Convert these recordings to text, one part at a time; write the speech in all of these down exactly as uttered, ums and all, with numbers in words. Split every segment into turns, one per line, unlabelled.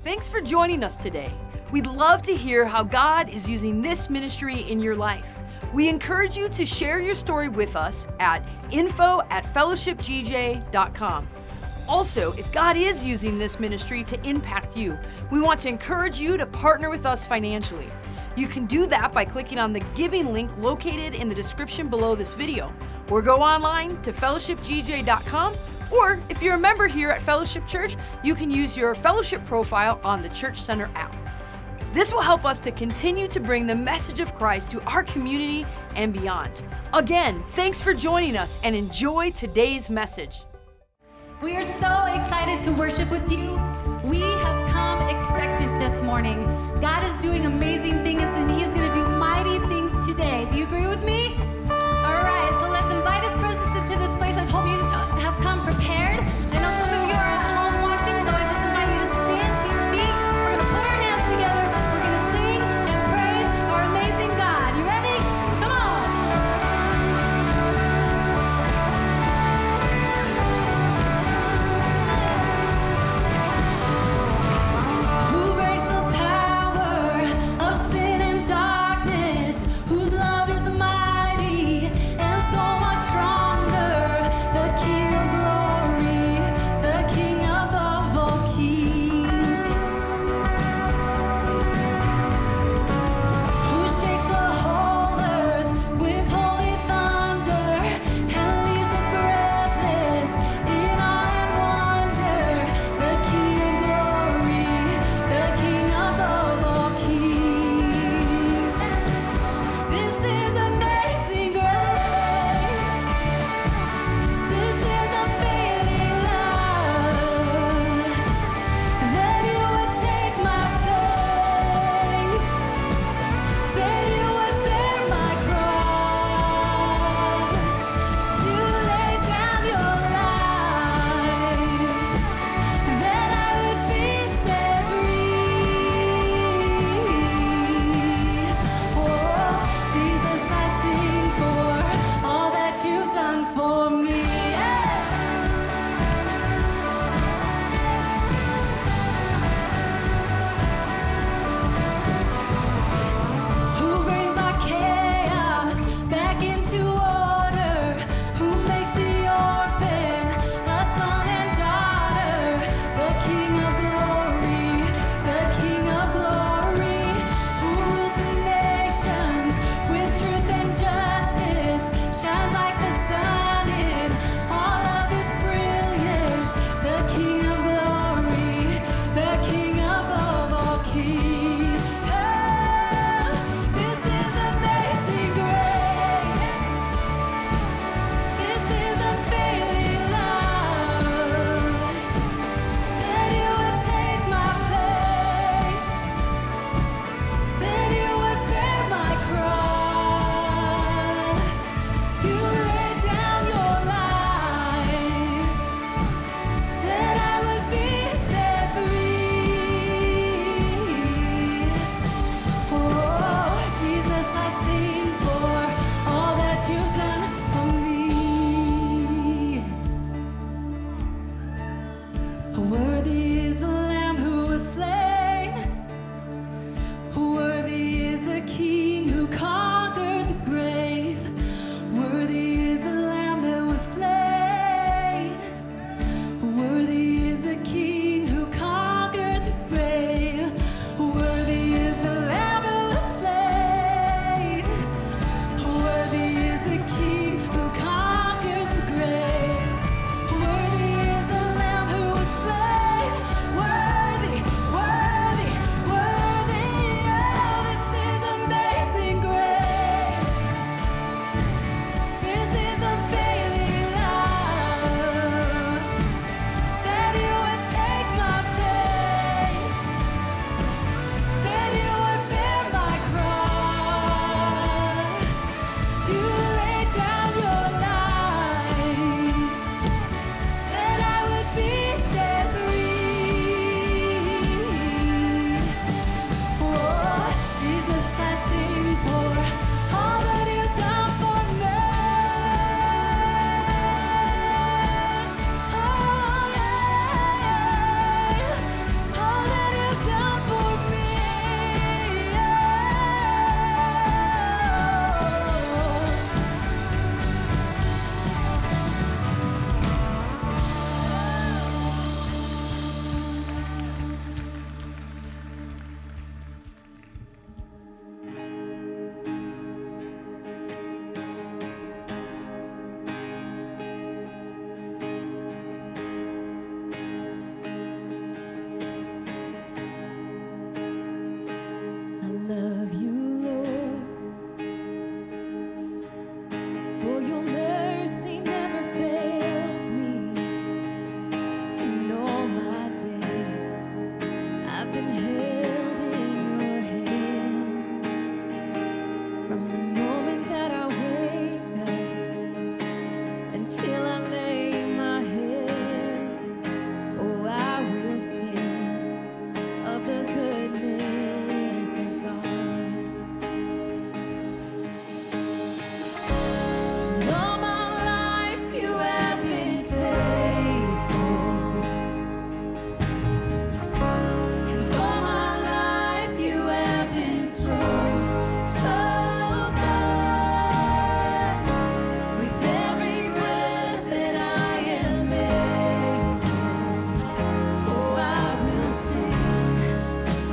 Thanks for joining us today. We'd love to hear how God is using this ministry in your life. We encourage you to share your story with us at info at fellowship g j dot com. Also, if God is using this ministry to impact you, we want to encourage you to partner with us financially. You can do that by clicking on the giving link located in the description below this video, or go online to fellowship g j dot com, or if you're a member here at Fellowship Church, you can use your fellowship profile on the Church Center app. This will help us to continue to bring the message of Christ to our community and beyond. Again, thanks for joining us and enjoy today's message.
We are so excited to worship with you. We have come expectant this morning. God is doing amazing things and He is going to do mighty things today. Do you agree with me? All right, so let's invite His presence into this place. I hope you have come prepared. I know some of you are at home watching, so I just invite you to stand to your feet. We're going to put our hands together. We're going to sing and praise our amazing God. You ready? Come on. Who breaks the power of sin and darkness? Whose love is mighty? I've been held in your hand from the moment that I wake up until I lay my head. Oh, I will sing of the goodness of God. And all my life you have been faithful. And all my life you have been so, so good. With every breath that I am able, oh, I will sing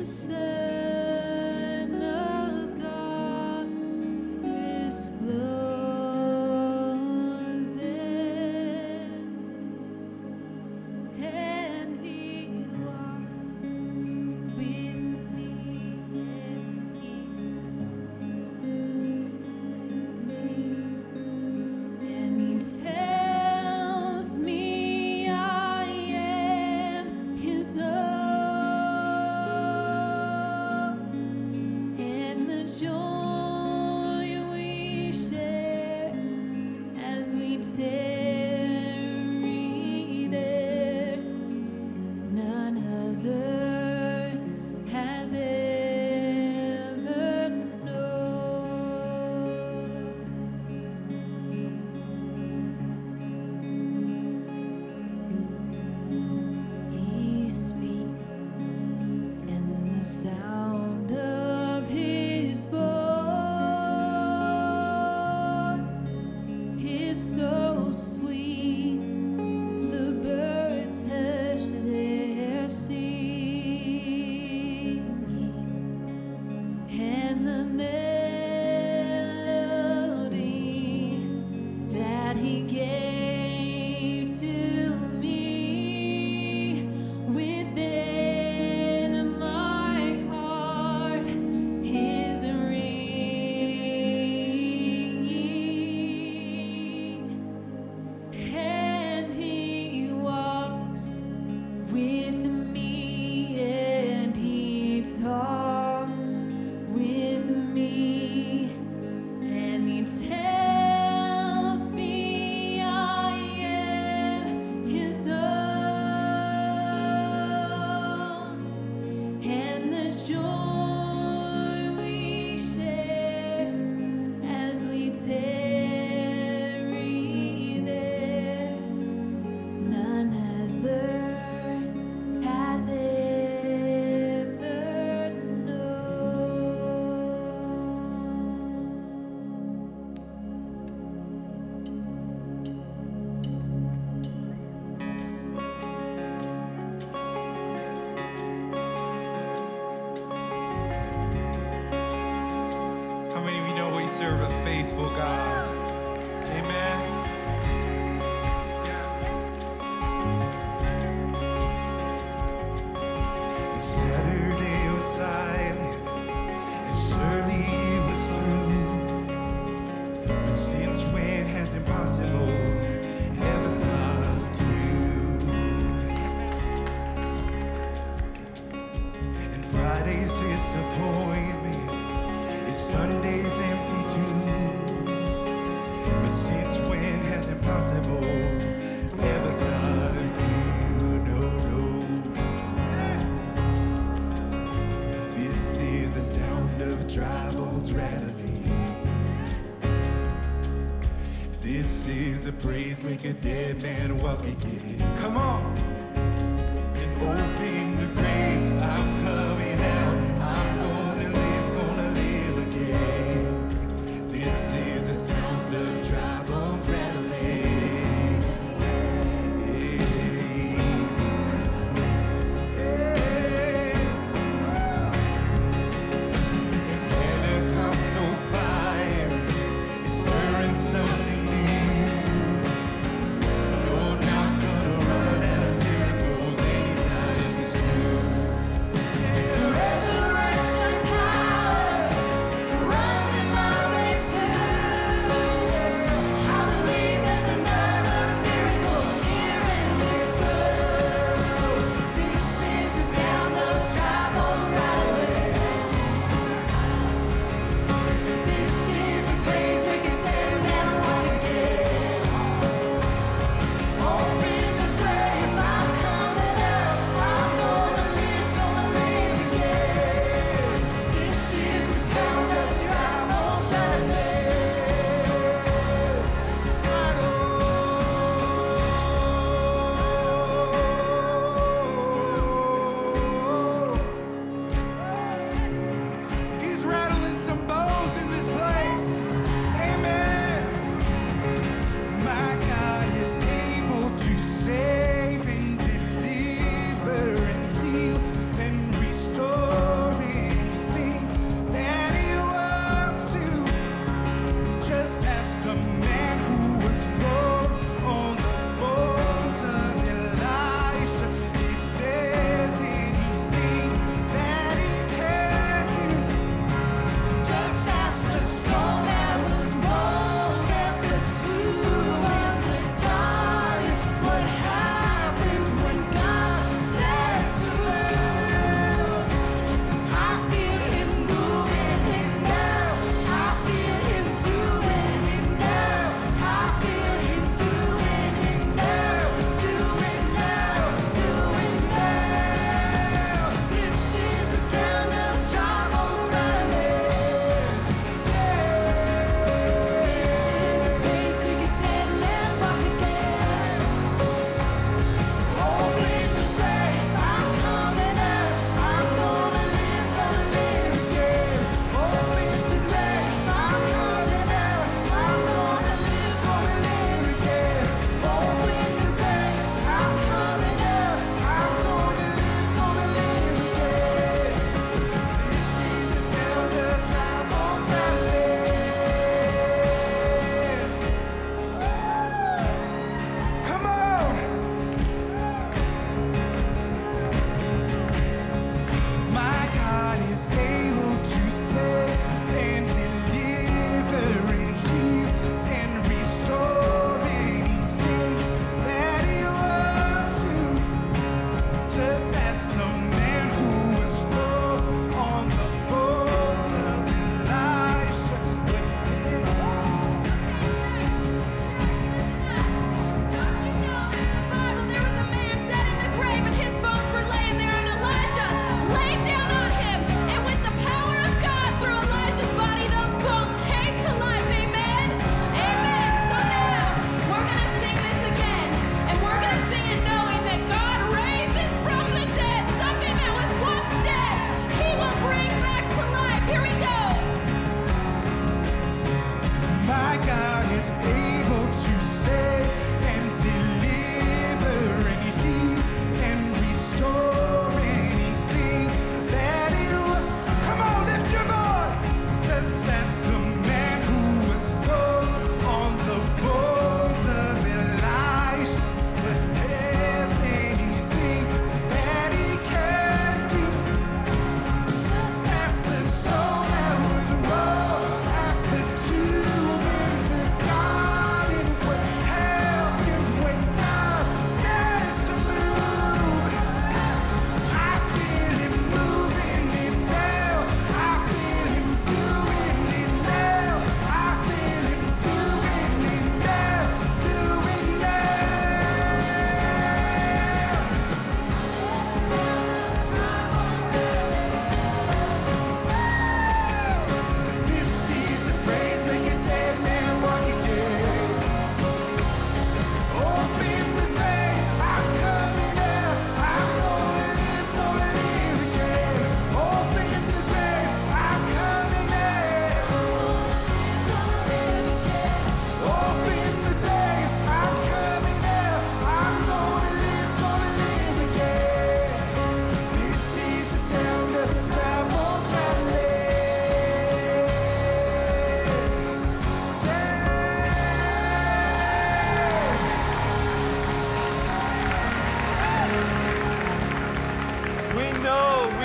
serve a faithful God. Amen. Yeah. And Saturday was silent, and surely it was through. But since when has impossible ever stopped you? And Friday's disappointment is Sunday's empty tomb. But since when has impossible ever stopped you? No, no. This is the sound of dry bones rattling. This is a praise make a dead man walk again. Come on and open the grave. I'm coming out. I'm gonna live, gonna live again. This is the sound of dry bones rattling. Hey, hey. And Pentecostal fire is stirring something new. You're not gonna run out of miracles anytime you speak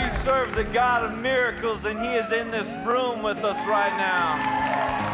serve the God of miracles, and he is in this room with us right now.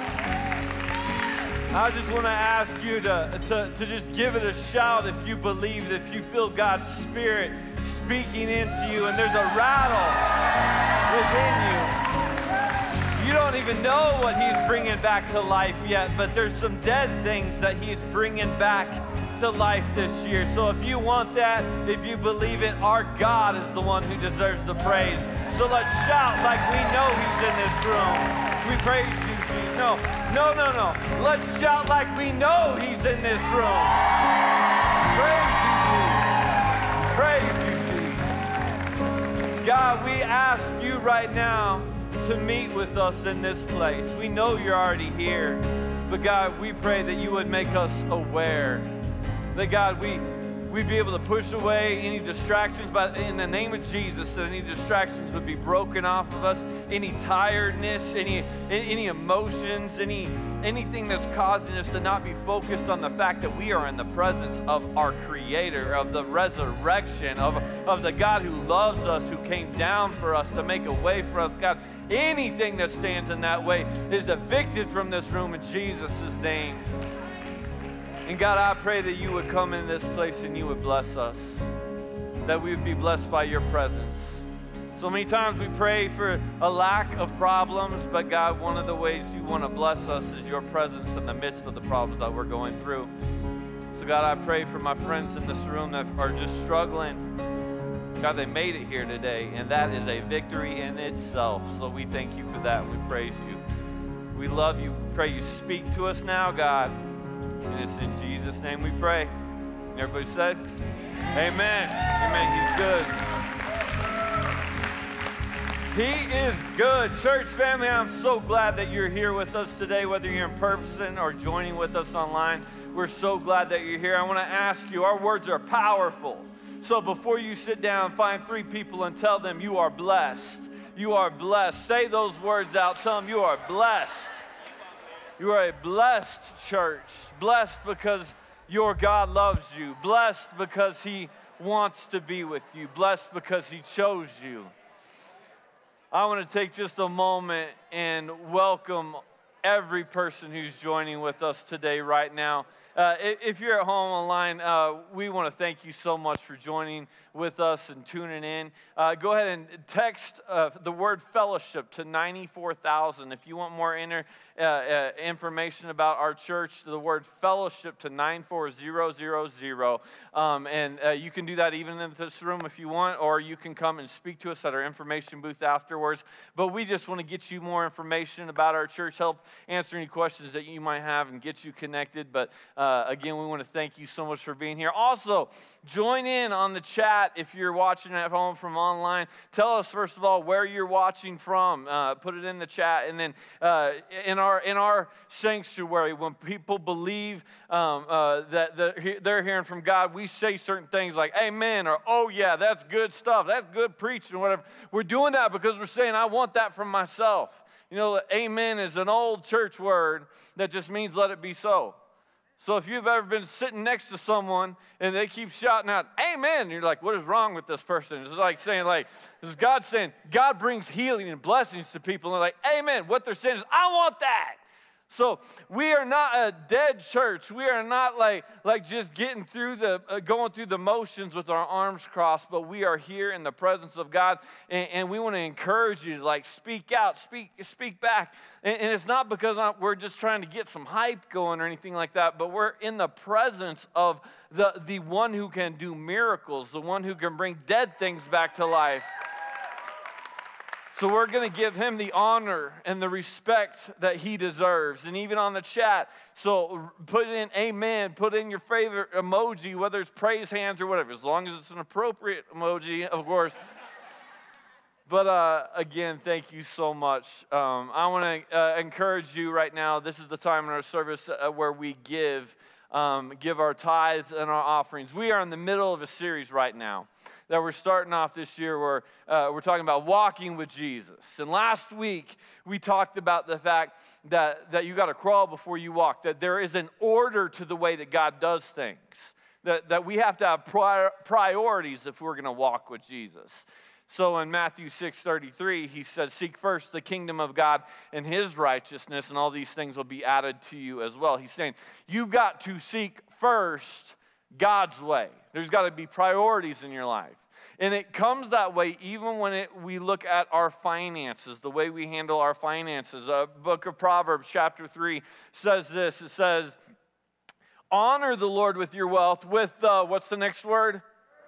I just want to ask you to, to, to just give it a shout if you believe it, if you feel God's Spirit speaking into you, and there's a rattle within you. You don't even know what he's bringing back to life yet, but there's some dead things that he's bringing back to life this year. So if you want that, if you believe it, our God is the one who deserves the praise. So let's shout like we know he's in this room. We praise you, Jesus. No, no, no, no. Let's shout like we know he's in this room. Praise you, Jesus. Praise you, Jesus. God, we ask you right now to meet with us in this place. We know you're already here, but God, we pray that you would make us aware. That God, we, we'd be able to push away any distractions, but in the name of Jesus, that any distractions would be broken off of us, any tiredness, any, any emotions, any, anything that's causing us to not be focused on the fact that we are in the presence of our Creator, of the resurrection, of, of the God who loves us, who came down for us to make a way for us. God, anything that stands in that way is evicted from this room in Jesus' name. And God, I pray that you would come in this place and you would bless us, that we would be blessed by your presence. So many times we pray for a lack of problems, but God, one of the ways you want to bless us is your presence in the midst of the problems that we're going through. So God, I pray for my friends in this room that are just struggling. God, they made it here today, and that is a victory in itself. So we thank you for that, and we praise you. We love you. We pray you speak to us now, God. And it's in Jesus' name we pray. Everybody said, amen. Amen. He's good. He is good. Church family, I'm so glad that you're here with us today, whether you're in person or joining with us online. We're so glad that you're here. I want to ask you, our words are powerful. So before you sit down, find three people and tell them you are blessed. You are blessed. Say those words out. Tell them you are blessed. You are a blessed church. Blessed because your God loves you. Blessed because he wants to be with you. Blessed because he chose you. I want to take just a moment and welcome every person who's joining with us today right now. Uh, if you're at home online, uh, we want to thank you so much for joining with us and tuning in. Uh, go ahead and text uh, the word fellowship to ninety-four thousand. If you want more inter, uh, uh, information about our church, the word fellowship to nine four zero zero zero. Um, and uh, you can do that even in this room if you want, or you can come and speak to us at our information booth afterwards. But we just want to get you more information about our church, help answer any questions that you might have, and get you connected. But uh, again, we want to thank you so much for being here. Also, join in on the chat if you're watching at home from online. Tell us, first of all, where you're watching from. Uh, put it in the chat. And then uh, in our in our sanctuary, when people believe um, uh, that, that they're hearing from God, we say certain things like amen, or oh yeah, that's good stuff. That's good preaching, whatever. We're doing that because we're saying, I want that from myself. You know, amen is an old church word that just means let it be so. So if you've ever been sitting next to someone and they keep shouting out, amen, and you're like, what is wrong with this person? It's like saying, like, this is God saying, God brings healing and blessings to people. And they're like, amen. What they're saying is, I want that. So we are not a dead church. We are not like, like just getting through the, uh, going through the motions with our arms crossed, but we are here in the presence of God, and, and we want to encourage you to like speak out, speak, speak back. And, and it's not because I'm, we're just trying to get some hype going or anything like that, but we're in the presence of the, the one who can do miracles, the one who can bring dead things back to life. So we're going to give him the honor and the respect that he deserves. And even on the chat, so put in amen, put in your favorite emoji, whether it's praise hands or whatever, as long as it's an appropriate emoji, of course. But uh, again, thank you so much. Um, I want to uh, encourage you right now. This is the time in our service uh, where we give, um, give our tithes and our offerings. We are in the middle of a series right now that we're starting off this year where uh, we're talking about walking with Jesus. And last week, we talked about the fact that, that you got to crawl before you walk, that there is an order to the way that God does things, that, that we have to have prior, priorities if we're going to walk with Jesus. So in Matthew six thirty-three, he says, seek first the kingdom of God and his righteousness, and all these things will be added to you as well. He's saying, you've got to seek first God's way. There's got to be priorities in your life. And it comes that way even when it, we look at our finances, the way we handle our finances. The book of Proverbs, chapter three, says this. It says, honor the Lord with your wealth with, uh, what's the next word?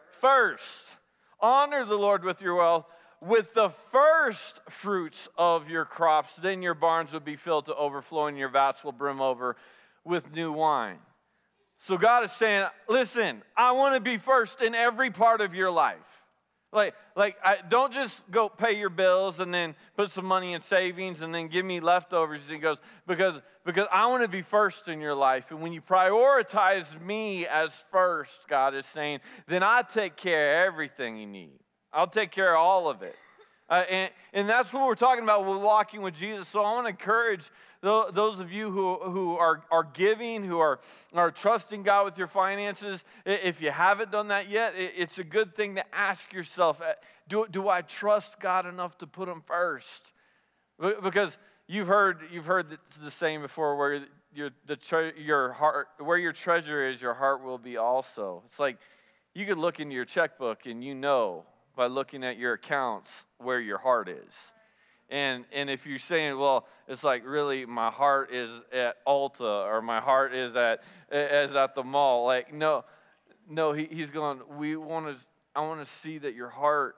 First. Honor the Lord with your wealth with the first fruits of your crops. Then your barns will be filled to overflowing, your vats will brim over with new wine. So God is saying, listen, I want to be first in every part of your life. Like, like I, don't just go pay your bills and then put some money in savings and then give me leftovers. He goes, because, because I want to be first in your life. And when you prioritize me as first, God is saying, then I take care of everything you need. I'll take care of all of it. Uh, and, and that's what we're talking about with walking with Jesus. So I want to encourage those of you who, who are, are giving, who are, are trusting God with your finances. If you haven't done that yet, it's a good thing to ask yourself, do, do I trust God enough to put him first? Because you've heard, you've heard the saying before, where your, the tre- your heart, where your treasure is, your heart will be also. It's like you could look into your checkbook and you know by looking at your accounts where your heart is. And and if you're saying, well, it's like really my heart is at Ulta or my heart is at is at the mall, like no, no, he, he's going. We want to. I want to see that your heart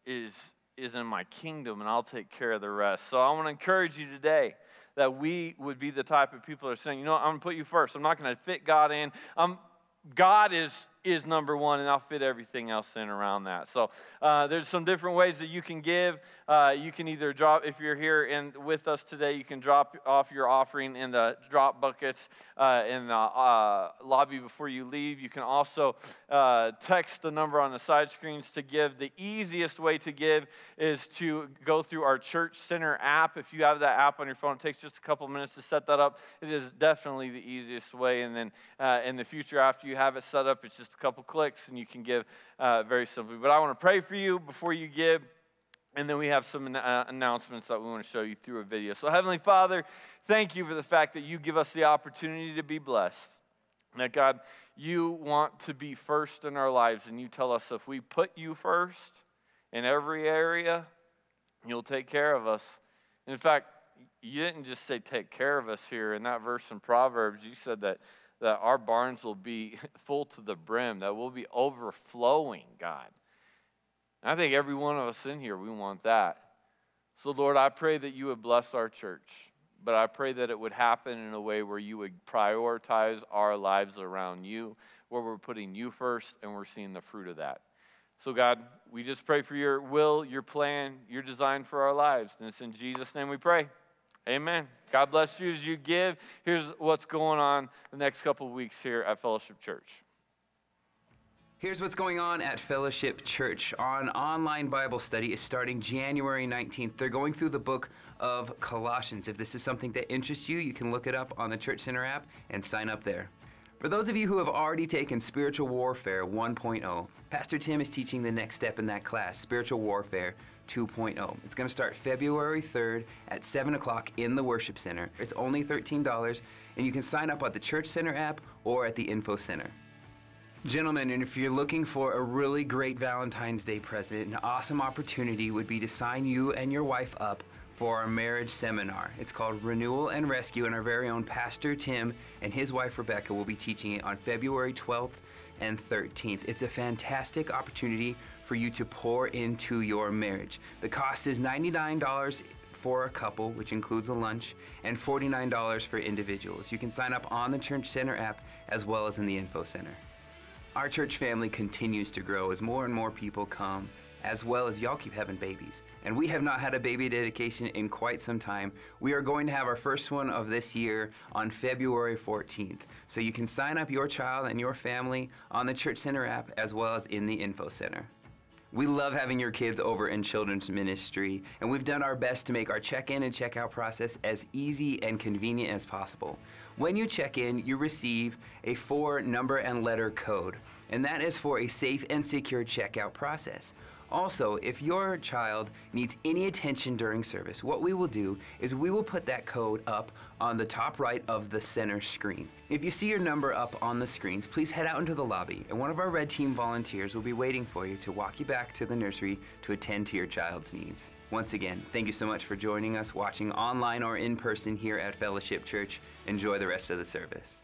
is is in my kingdom, and I'll take care of the rest. So I want to encourage you today that we would be the type of people that are saying, you know, what, I'm going to put you first. I'm not going to fit God in. I'm God is is number one, and I'll fit everything else in around that. So uh, there's some different ways that you can give. Uh, you can either drop, if you're here and with us today, you can drop off your offering in the drop buckets uh, in the uh, lobby before you leave. You can also uh, text the number on the side screens to give. The easiest way to give is to go through our Church Center app. If you have that app on your phone, it takes just a couple minutes to set that up. It is definitely the easiest way. And then uh, in the future, after you have it set up, it's just a couple clicks and you can give uh, very simply. But I want to pray for you before you give, and then we have some uh, announcements that we want to show you through a video. So Heavenly Father, thank you for the fact that you give us the opportunity to be blessed. And that God, you want to be first in our lives, and you tell us if we put you first in every area, you'll take care of us. And in fact, you didn't just say take care of us here. In that verse in Proverbs, you said that that our barns will be full to the brim, that we'll be overflowing, God. And I think every one of us in here, we want that. So, Lord, I pray that you would bless our church, but I pray that it would happen in a way where you would prioritize our lives around you, where we're putting you first and we're seeing the fruit of that. So, God, we just pray for your will, your plan, your design for our lives. And it's in Jesus' name we pray. Amen. God bless you as you give. Here's what's going on the next couple of weeks here at Fellowship Church.
Here's what's going on at Fellowship Church. Our online Bible study is starting January nineteenth. They're going through the book of Colossians. If this is something that interests you, you can look it up on the Church Center app and sign up there. For those of you who have already taken Spiritual Warfare one point oh, Pastor Tim is teaching the next step in that class, Spiritual Warfare two point oh. It's going to start February third at seven o'clock in the Worship Center. It's only thirteen dollars, and you can sign up at the Church Center app or at the Info Center. Gentlemen, and if you're looking for a really great Valentine's Day present, an awesome opportunity would be to sign you and your wife up for our marriage seminar. It's called Renewal and Rescue, and our very own Pastor Tim and his wife Rebecca will be teaching it on February twelfth and thirteenth. It's a fantastic opportunity for you to pour into your marriage. The cost is ninety-nine dollars for a couple, which includes a lunch, and forty-nine dollars for individuals. You can sign up on the Church Center app as well as in the Info Center. Our church family continues to grow as more and more people come, as well as y'all keep having babies. And we have not had a baby dedication in quite some time. We are going to have our first one of this year on February fourteenth. So you can sign up your child and your family on the Church Center app as well as in the Info Center. We love having your kids over in children's ministry, and we've done our best to make our check-in and check-out process as easy and convenient as possible. When you check in, you receive a four number and letter code, and that is for a safe and secure checkout process. Also, if your child needs any attention during service, what we will do is we will put that code up on the top right of the center screen. If you see your number up on the screens, please head out into the lobby, and one of our Red Team volunteers will be waiting for you to walk you back to the nursery to attend to your child's needs. Once again, thank you so much for joining us, watching online or in person here at Fellowship Church. Enjoy the rest of the service.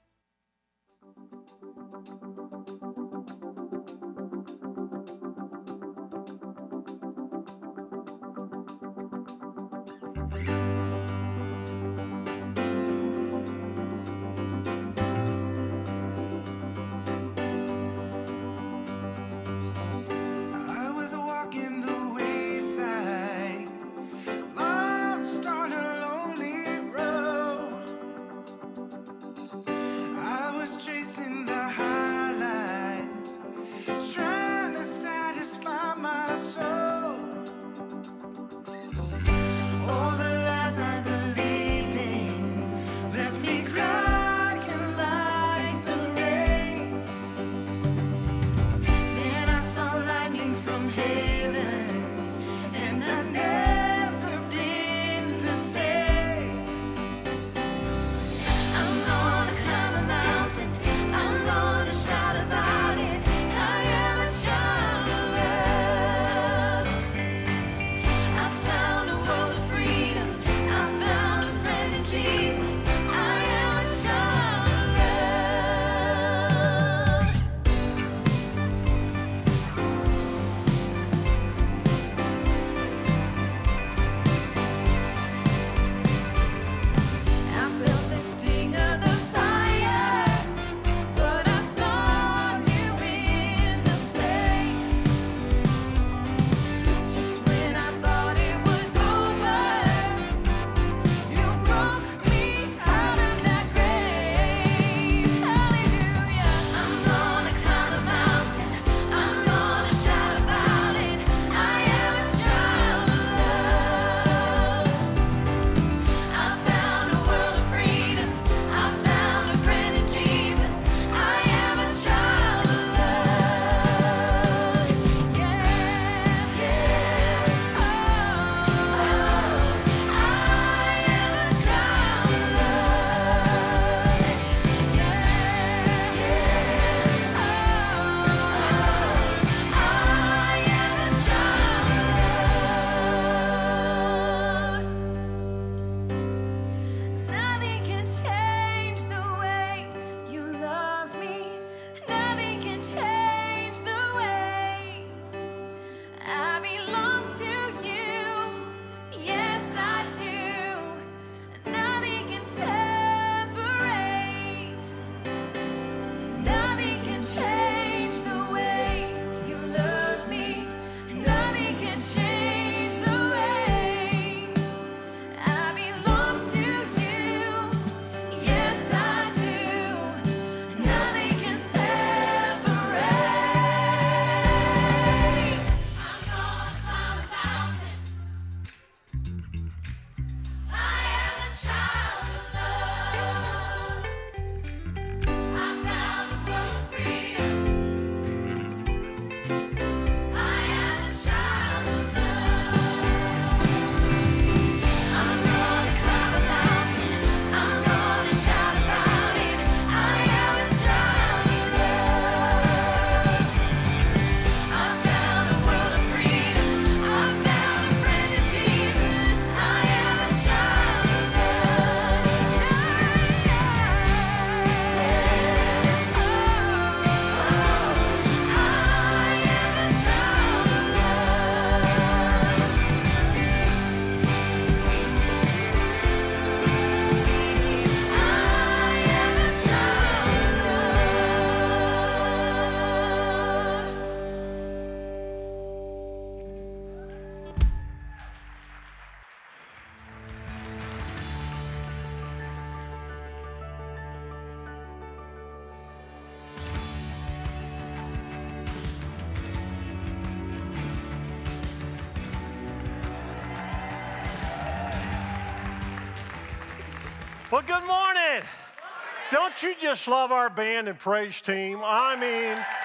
Well, good morning. Don't you just love our band and praise team? I mean,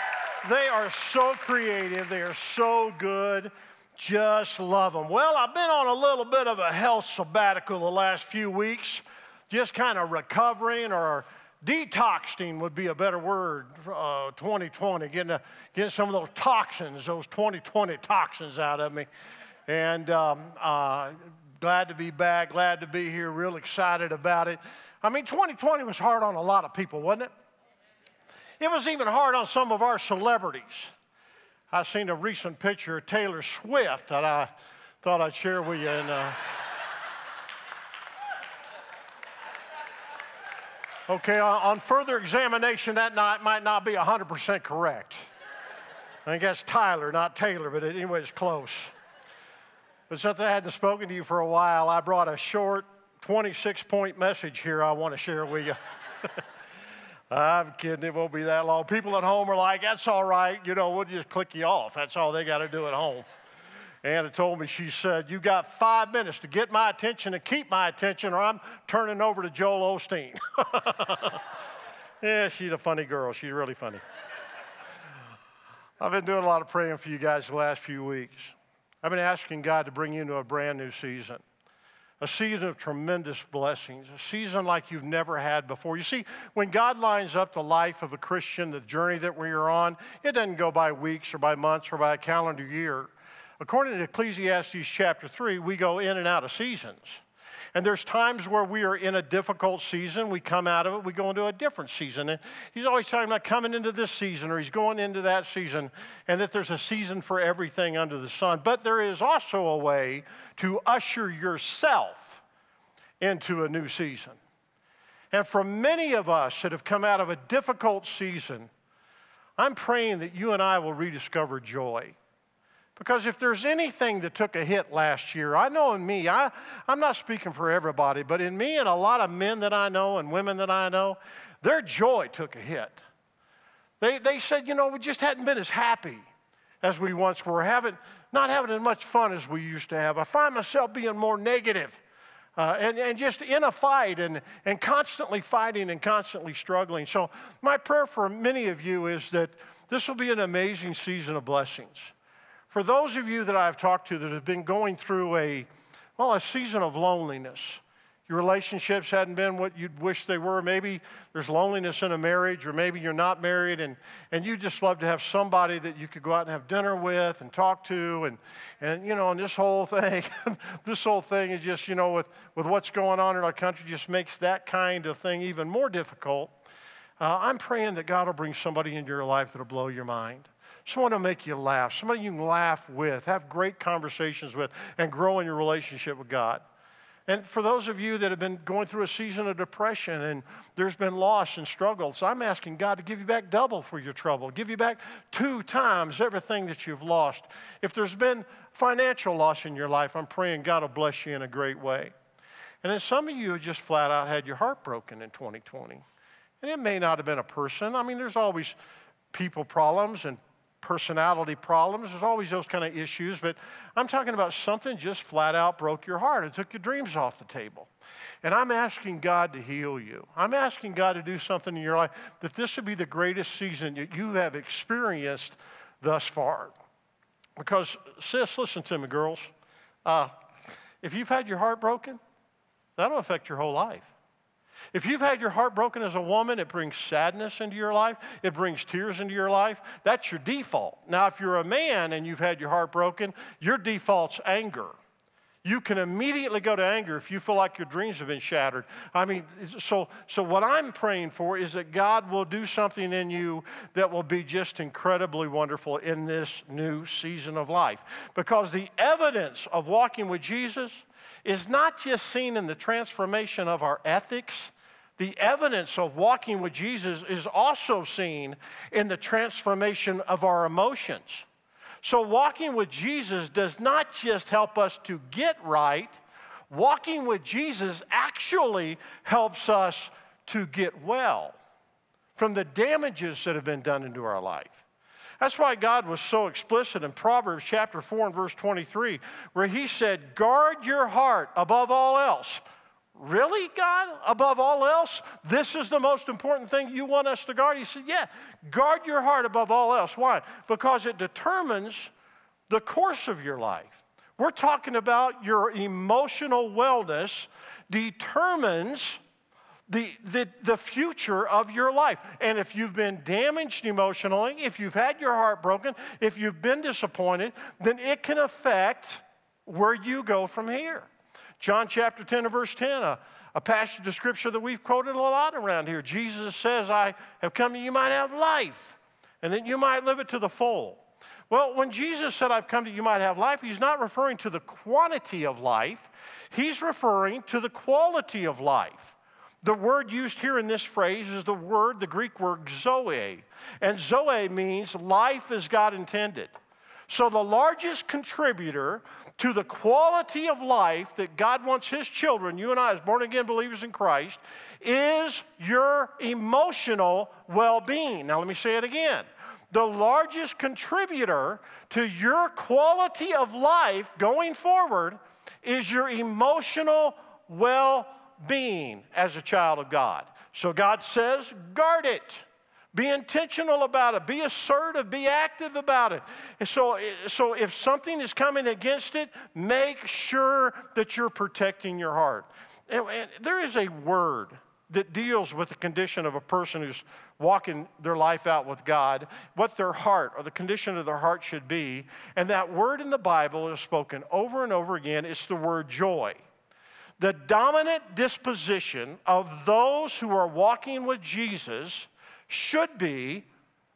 They are so creative. They are so good. Just love them. Well, I've been on a little bit of a health sabbatical the last few weeks, just kind of recovering, or detoxing would be a better word, uh, twenty twenty, getting, a, getting some of those toxins, those twenty twenty toxins out of me. And um, uh, glad to be back, glad to be here, real excited about it. I mean, twenty twenty was hard on a lot of people, wasn't it? It was even hard on some of our celebrities. I seen a recent picture of Taylor Swift that I thought I'd share with you. And, uh, okay, on, on further examination, that not, might not be one hundred percent correct. I think that's Tyler, not Taylor, but anyway, it's close. But since I hadn't spoken to you for a while, I brought a short twenty-six point message here I want to share with you. I'm kidding, it won't be that long. People at home are like, that's all right, you know, we'll just click you off. That's all they got to do at home. Anna told me, she said, you got five minutes to get my attention and keep my attention, or I'm turning over to Joel Osteen. Yeah, she's a funny girl. She's really funny. I've been doing a lot of praying for you guys the last few weeks. I've been asking God to bring you into a brand new season. A season of tremendous blessings, a season like you've never had before. You see, when God lines up the life of a Christian, the journey that we are on, it doesn't go by weeks or by months or by a calendar year. According to Ecclesiastes chapter three, we go in and out of seasons. And there's times where we are in a difficult season, we come out of it, we go into a different season. And he's always talking about coming into this season, or he's going into that season, and that there's a season for everything under the sun. But there is also a way to usher yourself into a new season. And for many of us that have come out of a difficult season, I'm praying that you and I will rediscover joy. Because if there's anything that took a hit last year, I know in me, I, I'm not speaking for everybody, but in me and a lot of men that I know and women that I know, their joy took a hit. They, they said, you know, we just hadn't been as happy as we once were, having, not having as much fun as we used to have. I find myself being more negative uh, and, and just in a fight and, and constantly fighting and constantly struggling. So my prayer for many of you is that this will be an amazing season of blessings. For those of you that I've talked to that have been going through a, well, a season of loneliness, your relationships hadn't been what you'd wish they were. Maybe there's loneliness in a marriage, or maybe you're not married, and, and you just love to have somebody that you could go out and have dinner with and talk to, and, and you know, and this whole thing, this whole thing is just, you know, with, with what's going on in our country, just makes that kind of thing even more difficult. Uh, I'm praying that God will bring somebody into your life that will blow your mind. Someone to make you laugh, somebody you can laugh with, have great conversations with, and grow in your relationship with God. And for those of you that have been going through a season of depression and there's been loss and struggles, I'm asking God to give you back double for your trouble, give you back two times everything that you've lost. If there's been financial loss in your life, I'm praying God will bless you in a great way. And then some of you have just flat out had your heart broken in twenty twenty. And it may not have been a person. I mean, there's always people problems and personality problems. There's always those kind of issues, but I'm talking about something just flat out broke your heart. It took your dreams off the table. And I'm asking God to heal you. I'm asking God to do something in your life that this would be the greatest season that you have experienced thus far. Because, sis, listen to me, girls. Uh, if you've had your heart broken, that'll affect your whole life. If you've had your heart broken as a woman, it brings sadness into your life. It brings tears into your life. That's your default. Now, if you're a man and you've had your heart broken, your default's anger. You can immediately go to anger if you feel like your dreams have been shattered. I mean, so, so what I'm praying for is that God will do something in you that will be just incredibly wonderful in this new season of life. Because the evidence of walking with Jesus is not just seen in the transformation of our ethics. The evidence of walking with Jesus is also seen in the transformation of our emotions. So walking with Jesus does not just help us to get right. Walking with Jesus actually helps us to get well from the damages that have been done into our life. That's why God was so explicit in Proverbs chapter four and verse twenty-three, where he said, guard your heart above all else, Really, God? Above all else, this is the most important thing you want us to guard? He said, yeah, guard your heart above all else. Why? Because it determines the course of your life. We're talking about your emotional wellness determines the, the, the future of your life. And if you've been damaged emotionally, if you've had your heart broken, if you've been disappointed, then it can affect where you go from here. John chapter ten and verse ten, a, a passage of scripture that we've quoted a lot around here. Jesus says, I have come that you might have life, and that you might live it to the full. Well, when Jesus said, I've come that you might have life, he's not referring to the quantity of life. He's referring to the quality of life. The word used here in this phrase is the word, the Greek word, zoe. And zoe means life as God intended. So the largest contributor to the quality of life that God wants his children, you and I as born-again believers in Christ, is your emotional well-being. Now let me say it again. The largest contributor to your quality of life going forward is your emotional well-being as a child of God. So God says, guard it. Be intentional about it. Be assertive. Be active about it. And so, so if something is coming against it, make sure that you're protecting your heart. And, and there is a word that deals with the condition of a person who's walking their life out with God, what their heart or the condition of their heart should be. And that word in the Bible is spoken over and over again. It's the word joy. The dominant disposition of those who are walking with Jesus should be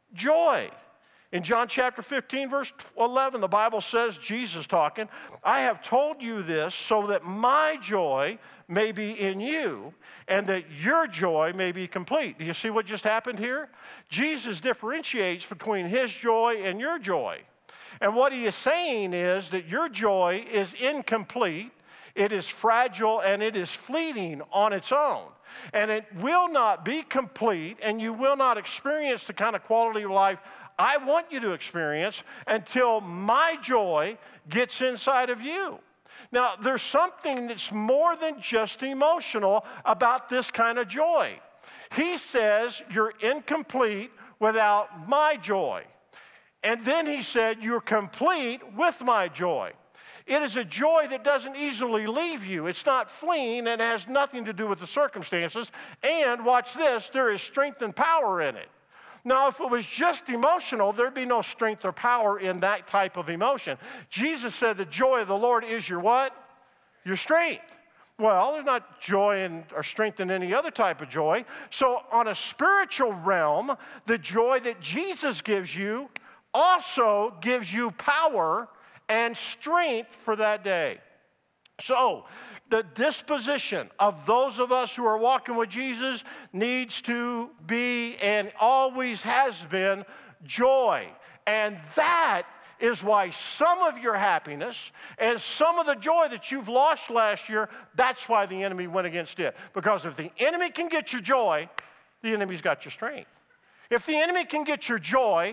joy. In John chapter fifteen, verse eleven, the Bible says, Jesus talking, I have told you this so that my joy may be in you and that your joy may be complete. Do you see what just happened here? Jesus differentiates between his joy and your joy. And what he is saying is that your joy is incomplete, it is fragile, and it is fleeting on its own. And it will not be complete, and you will not experience the kind of quality of life I want you to experience until my joy gets inside of you. Now, there's something that's more than just emotional about this kind of joy. He says you're incomplete without my joy. And then he said you're complete with my joy. It is a joy that doesn't easily leave you. It's not fleeing, and it has nothing to do with the circumstances. And watch this, there is strength and power in it. Now, if it was just emotional, there'd be no strength or power in that type of emotion. Jesus said the joy of the Lord is your what? Your strength. Well, there's not joy in, or strength in any other type of joy. So on a spiritual realm, the joy that Jesus gives you also gives you power and strength for that day. So, the disposition of those of us who are walking with Jesus needs to be and always has been joy. And that is why some of your happiness and some of the joy that you've lost last year, that's why the enemy went against it. Because if the enemy can get your joy, the enemy's got your strength. If the enemy can get your joy,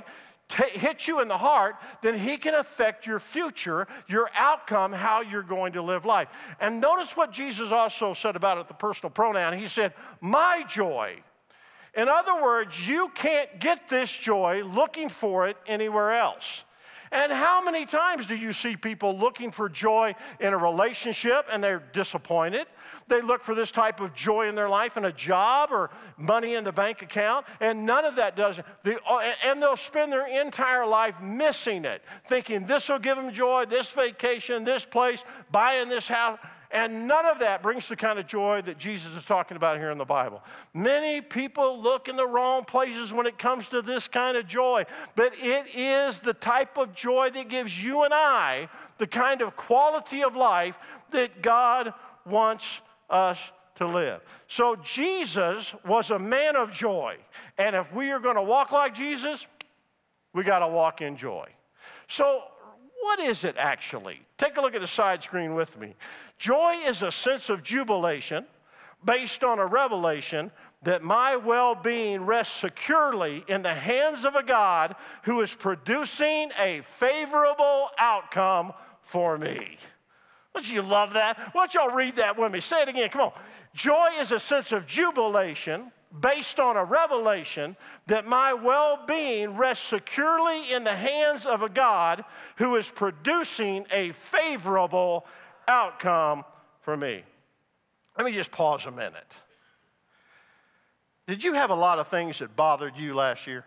hit you in the heart, then he can affect your future, your outcome, how you're going to live life. And notice what Jesus also said about it, the personal pronoun. He said, my joy. In other words, you can't get this joy looking for it anywhere else. And how many times do you see people looking for joy in a relationship and they're disappointed? They look for this type of joy in their life in a job or money in the bank account, and none of that does. The, and they'll spend their entire life missing it, thinking this will give them joy, this vacation, this place, buying this house. And none of that brings the kind of joy that Jesus is talking about here in the Bible. Many people look in the wrong places when it comes to this kind of joy. But it is the type of joy that gives you and I the kind of quality of life that God wants us to live. So Jesus was a man of joy. And if we are going to walk like Jesus, we got to walk in joy. So what is it actually? Take a look at the side screen with me. Joy is a sense of jubilation based on a revelation that my well-being rests securely in the hands of a God who is producing a favorable outcome for me. Don't you love that? Why don't y'all read that with me? Say it again. Come on. Joy is a sense of jubilation based on a revelation that my well-being rests securely in the hands of a God who is producing a favorable outcome for me. Let me just pause a minute. Did you have a lot of things that bothered you last year?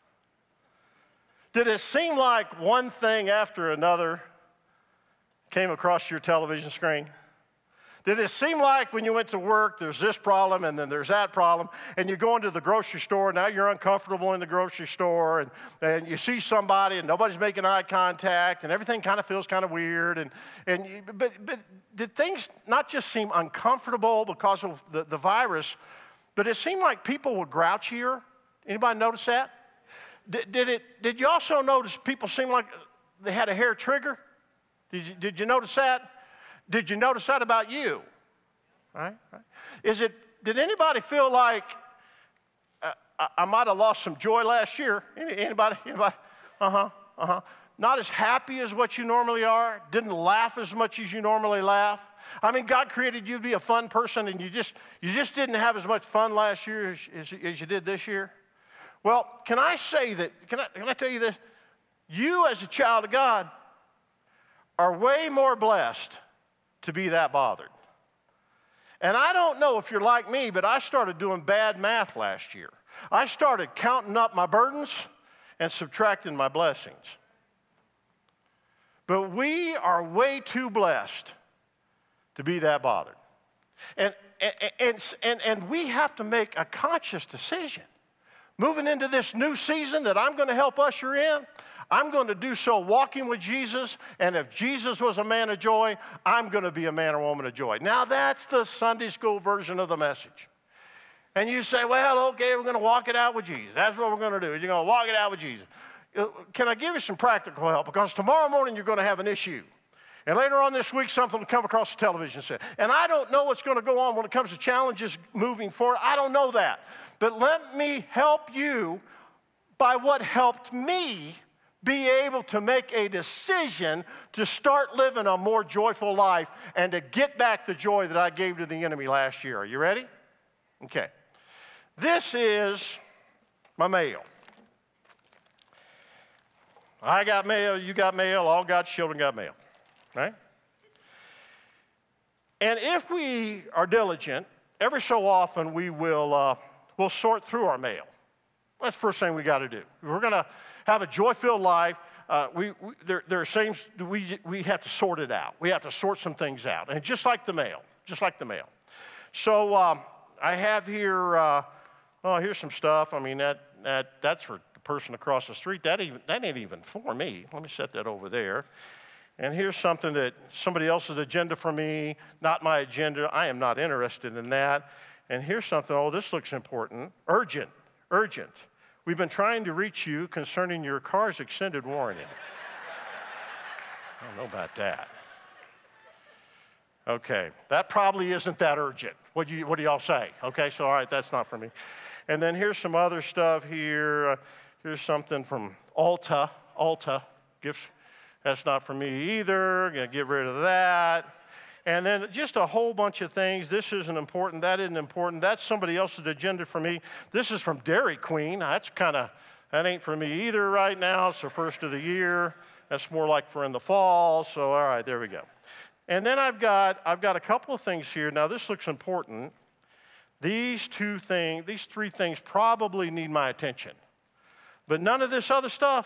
Did it seem like one thing after another came across your television screen? Did it seem like when you went to work, there's this problem and then there's that problem, and you go into the grocery store, now you're uncomfortable in the grocery store, and, and you see somebody and nobody's making eye contact, and everything kind of feels kind of weird, and, and you, but, but did things not just seem uncomfortable because of the, the virus, but it seemed like people were grouchier? Anybody notice that? Did, did, it, did you also notice people seemed like they had a hair trigger? Did you, did you notice that? Did you notice that about you? Right? Right. Is it, did anybody feel like uh, I, I might have lost some joy last year? Any, anybody? Anybody? Uh-huh, uh-huh. Not as happy as what you normally are? Didn't laugh as much as you normally laugh? I mean, God created you to be a fun person, and you just, you just didn't have as much fun last year as, as, as you did this year? Well, can I say that, can I, can I tell you this? You as a child of God are way more blessed to be that bothered. And I don't know if you're like me, but I started doing bad math last year. I started counting up my burdens and subtracting my blessings. But we are way too blessed to be that bothered. And, and, and, and, and we have to make a conscious decision. Moving into this new season that I'm going to help usher in, I'm going to do so walking with Jesus, and if Jesus was a man of joy, I'm going to be a man or woman of joy. Now, that's the Sunday school version of the message. And you say, well, okay, we're going to walk it out with Jesus. That's what we're going to do. You're going to walk it out with Jesus. Can I give you some practical help? Because tomorrow morning you're going to have an issue. And later on this week, something will come across the television set. And I don't know what's going to go on when it comes to challenges moving forward. I don't know that. But let me help you by what helped me be able to make a decision to start living a more joyful life and to get back the joy that I gave to the enemy last year. Are you ready? Okay. This is my mail. I got mail, you got mail, all God's children got mail, right? And if we are diligent, every so often we will uh, we'll sort through our mail. That's the first thing we got to do. We're going to have a joy-filled life. Uh, we, we, there, there are things we, we have to sort it out. We have to sort some things out. And just like the mail, just like the mail. So um, I have here, uh, oh, here's some stuff. I mean, that, that that's for the person across the street. That, even, that ain't even for me. Let me set that over there. And here's something that somebody else's agenda for me, not my agenda. I am not interested in that. And here's something, oh, this looks important. Urgent, urgent. We've been trying to reach you concerning your car's extended warranty. I don't know about that. Okay, that probably isn't that urgent. What do you, what do y'all say? Okay, so all right, that's not for me. And then here's some other stuff here. Uh, here's something from Ulta, Ulta, gifts. That's not for me either. Gonna get rid of that. And then just a whole bunch of things. This isn't important. That isn't important. That's somebody else's agenda for me. This is from Dairy Queen. That's kind of, that ain't for me either right now. It's the first of the year. That's more like for in the fall. So all right, there we go. And then I've got, I've got a couple of things here. Now this looks important. These two things, these three things probably need my attention. But none of this other stuff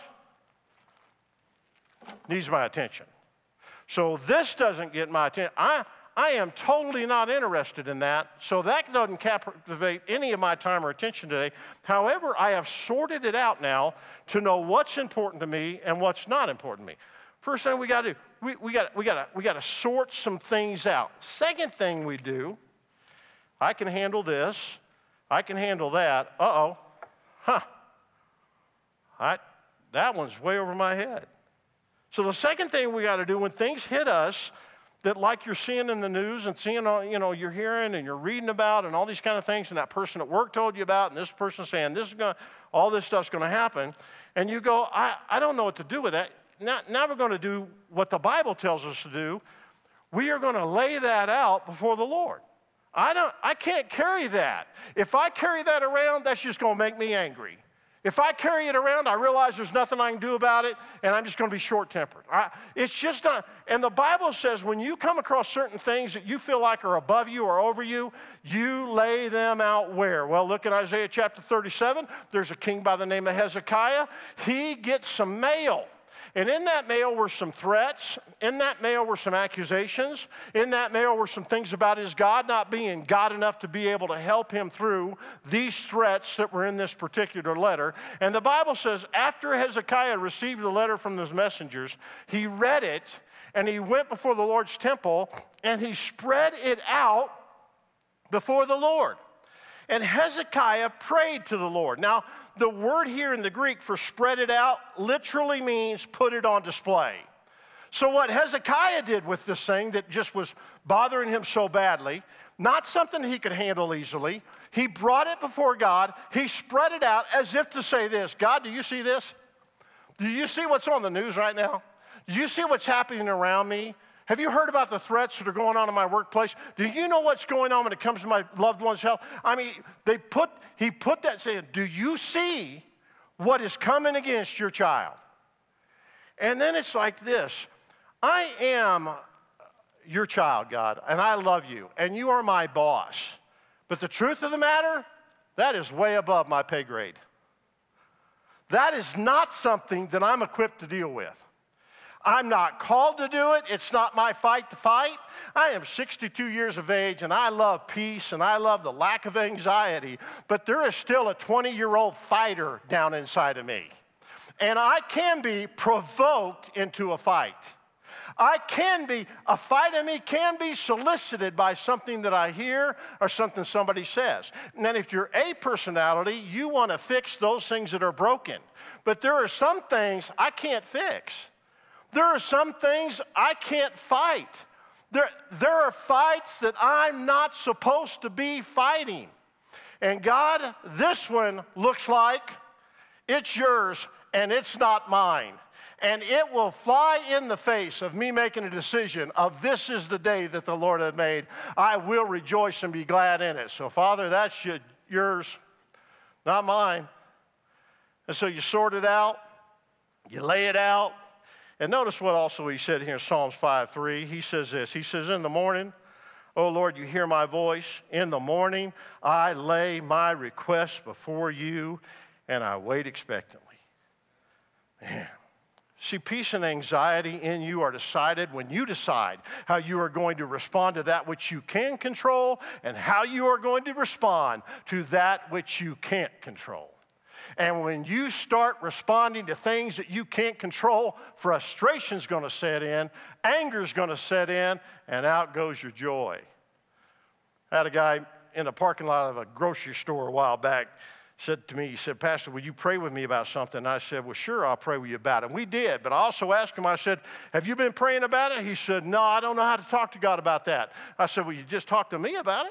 needs my attention. So this doesn't get my attention. I, I am totally not interested in that, so that doesn't captivate any of my time or attention today. However, I have sorted it out now to know what's important to me and what's not important to me. First thing we got to do, we, we got we got we got to sort some things out. Second thing we do, I can handle this, I can handle that. Uh-oh, huh, I, that one's way over my head. So the second thing we got to do when things hit us that like you're seeing in the news and seeing, you know, you're hearing and you're reading about and all these kind of things and that person at work told you about and this person saying this is going to, all this stuff's going to happen. And you go, I, I don't know what to do with that. Now, now we're going to do what the Bible tells us to do. we are going to lay that out before the Lord. I don't, I can't carry that. If I carry that around, that's just going to make me angry. If I carry it around, I realize there's nothing I can do about it, and I'm just going to be short-tempered. I, it's just not, and the Bible says when you come across certain things that you feel like are above you or over you, you lay them out where? Well, look at Isaiah chapter thirty-seven. There's a king by the name of Hezekiah. He gets some mail. And in that mail were some threats. In that mail were some accusations. In that mail were some things about his God not being God enough to be able to help him through these threats that were in this particular letter. And the Bible says after Hezekiah received the letter from those messengers, he read it, and he went before the Lord's temple, and he spread it out before the Lord. And Hezekiah prayed to the Lord. Now, the word here in the Greek for spread it out literally means put it on display. So what Hezekiah did with this thing that just was bothering him so badly, not something he could handle easily, he brought it before God. He spread it out as if to say this, God, do you see this? Do you see what's on the news right now? Do you see what's happening around me? Have you heard about the threats that are going on in my workplace? Do you know what's going on when it comes to my loved one's health? I mean, they put, he put that saying, do you see what is coming against your child? And then it's like this, I am your child, God, and I love you, and you are my boss. But the truth of the matter, that is way above my pay grade. That is not something that I'm equipped to deal with. I'm not called to do it. It's not my fight to fight. I am sixty-two years of age, and I love peace, and I love the lack of anxiety, but there is still a twenty-year-old fighter down inside of me. And I can be provoked into a fight. I can be, a fight in me can be solicited by something that I hear or something somebody says. And then if you're a personality, you want to fix those things that are broken. But there are some things I can't fix. There are some things I can't fight. There, there are fights that I'm not supposed to be fighting. And God, this one looks like it's yours and it's not mine. And it will fly in the face of me making a decision of this is the day that the Lord has made. I will rejoice and be glad in it. So, Father, that's yours, not mine. And so you sort it out, you lay it out. And notice what also he said here in Psalms five three. He says this. He says, in the morning, oh Lord, you hear my voice. In the morning, I lay my requests before you, and I wait expectantly. Man. See, peace and anxiety in you are decided when you decide how you are going to respond to that which you can control and how you are going to respond to that which you can't control. And when you start responding to things that you can't control, frustration's going to set in, anger's going to set in, and out goes your joy. I had a guy in the parking lot of a grocery store a while back said to me, he said, Pastor, will you pray with me about something? And I said, well, sure, I'll pray with you about it. And we did, but I also asked him, I said, have you been praying about it? He said, no, I don't know how to talk to God about that. I said, well, you just talk to me about it?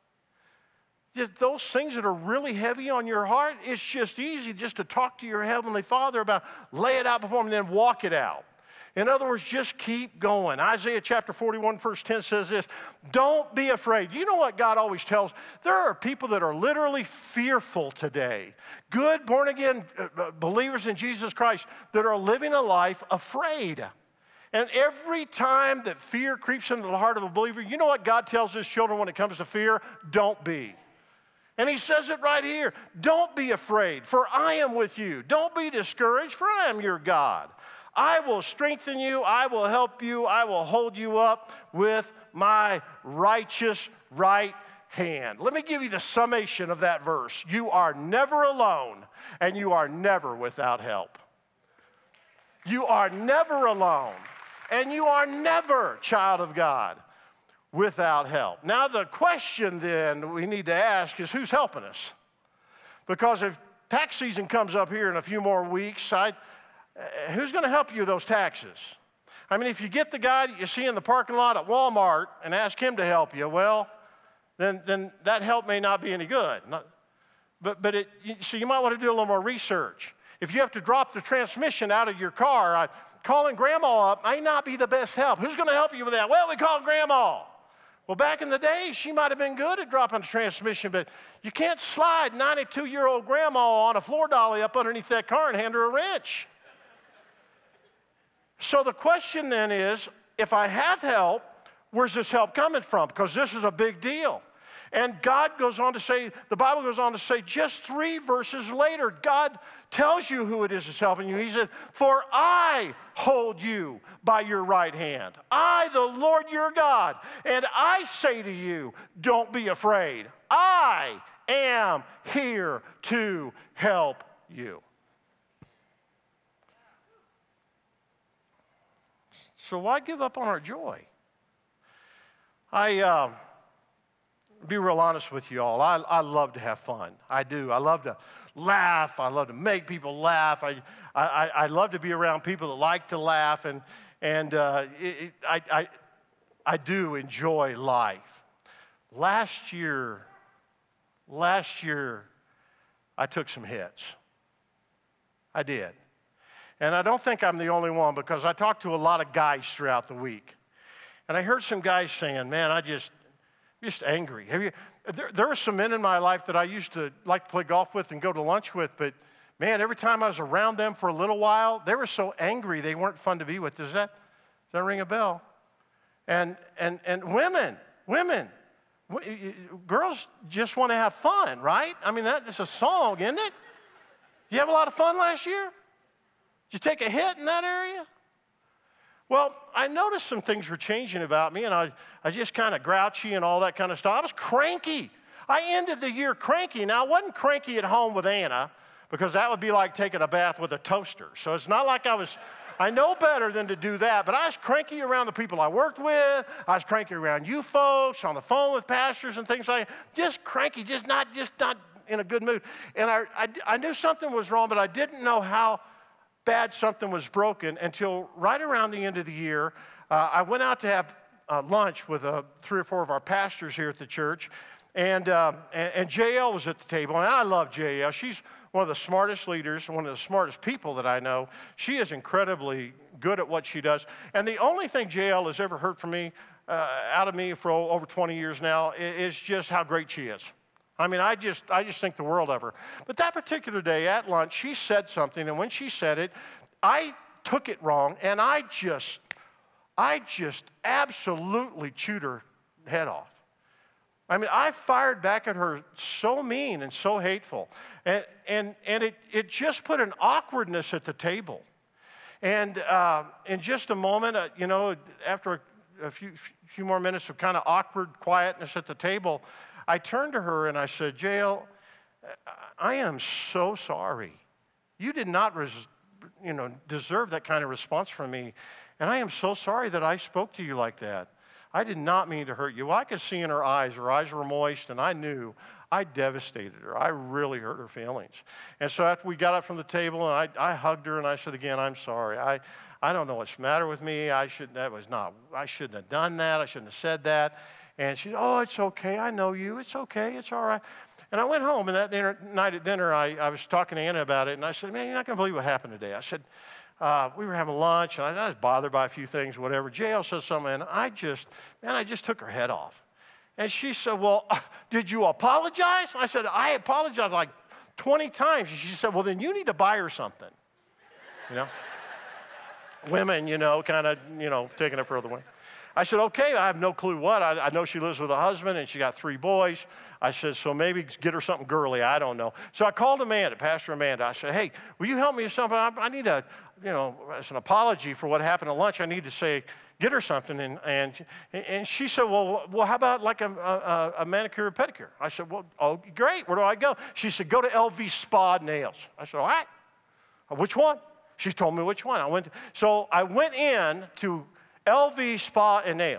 Just those things that are really heavy on your heart, it's just easy just to talk to your Heavenly Father about, lay it out before Him and then walk it out. In other words, just keep going. Isaiah chapter forty-one, verse ten says this, don't be afraid. You know what God always tells? There are people that are literally fearful today. Good, born-again believers in Jesus Christ that are living a life afraid. And every time that fear creeps into the heart of a believer, you know what God tells His children when it comes to fear? Don't be. And He says it right here. Don't be afraid, for I am with you. Don't be discouraged, for I am your God. I will strengthen you. I will help you. I will hold you up with my righteous right hand. Let me give you the summation of that verse. You are never alone, and you are never without help. You are never alone, and you are never, child of God, without help. Now, the question then we need to ask is, who's helping us? Because if tax season comes up here in a few more weeks, I, uh, who's going to help you with those taxes? I mean, if you get the guy that you see in the parking lot at Walmart and ask him to help you, well, then, then that help may not be any good. Not, but but it, so you might want to do a little more research. If you have to drop the transmission out of your car, I, calling grandma up might not be the best help. Who's going to help you with that? Well, we call grandma. Well, back in the day, she might have been good at dropping the transmission, but you can't slide ninety-two-year-old grandma on a floor dolly up underneath that car and hand her a wrench. So the question then is, if I have help, where's this help coming from? Because this is a big deal. And God goes on to say, the Bible goes on to say, just three verses later, God tells you who it is that's helping you. He said, for I hold you by your right hand. I, the Lord your God. And I say to you, don't be afraid. I am here to help you. So why give up on our joy? I... Uh, be real honest with you all. I, I love to have fun. I do. I love to laugh. I love to make people laugh. I, I, I love to be around people that like to laugh. And, and uh, it, it, I, I, I do enjoy life. Last year, last year, I took some hits. I did. And I don't think I'm the only one, because I talked to a lot of guys throughout the week. And I heard some guys saying, man, I just... just angry. Have you, there, there are some men in my life that I used to like to play golf with and go to lunch with, but man, every time I was around them for a little while, they were so angry they weren't fun to be with. Does that, does that ring a bell? And, and, and women, women, girls just want to have fun, right? I mean, that's a song, isn't it? You have a lot of fun last year? Did you take a hit in that area? Well, I noticed some things were changing about me, and I, I just kind of grouchy and all that kind of stuff. I was cranky. I ended the year cranky. Now, I wasn't cranky at home with Anna, because that would be like taking a bath with a toaster. So it's not like I was, I know better than to do that, but I was cranky around the people I worked with. I was cranky around you folks, on the phone with pastors and things like that. Just cranky, just not, just not in a good mood. And I, I, I knew something was wrong, but I didn't know how bad something was broken until right around the end of the year. Uh, I went out to have uh, lunch with uh, three or four of our pastors here at the church, and, uh, and, and J L was at the table, and I love J L. She's one of the smartest leaders, one of the smartest people that I know. She is incredibly good at what she does, and the only thing J L has ever heard from me, uh, out of me for over twenty years now, is just how great she is. I mean, I just, I just think the world of her. But that particular day at lunch, she said something, and when she said it, I took it wrong, and I just, I just absolutely chewed her head off. I mean, I fired back at her so mean and so hateful, and, and, and it, it just put an awkwardness at the table. And uh, in just a moment, uh, you know, after a, a few, few more minutes of kind of awkward quietness at the table, I turned to her and I said, J L, I am so sorry. You did not res- you know, deserve that kind of response from me, and I am so sorry that I spoke to you like that. I did not mean to hurt you. Well, I could see in her eyes, her eyes were moist, and I knew I devastated her. I really hurt her feelings. And so after we got up from the table, and I, I hugged her, and I said, again, I'm sorry. I, I don't know what's the matter with me. I, should, that was not, I shouldn't have done that. I shouldn't have said that. And she said, oh, it's okay. I know you. It's okay. It's all right. And I went home, and that dinner, night at dinner, I, I was talking to Anna about it, and I said, man, you're not going to believe what happened today. I said, uh, we were having lunch, and I, I was bothered by a few things, whatever. J L said something, and I just, man, I just took her head off. And she said, well, uh, did you apologize? I said, I apologized like twenty times. And she said, well, then you need to buy her something. You know? Women, you know, kind of, you know, taking it further away. I said, okay, I have no clue what. I, I know she lives with a husband, and she got three boys. I said, so maybe get her something girly. I don't know. So I called Amanda, Pastor Amanda. I said, hey, will you help me with something? I, I need a, you know, as an apology for what happened at lunch, I need to say, get her something. And, and, and she said, well, well, how about like a, a, a manicure or pedicure? I said, well, oh, great. Where do I go? She said, go to L V Spa Nails. I said, all right. Which one? She told me which one. I went. To, so I went in to L V Spa and Nails.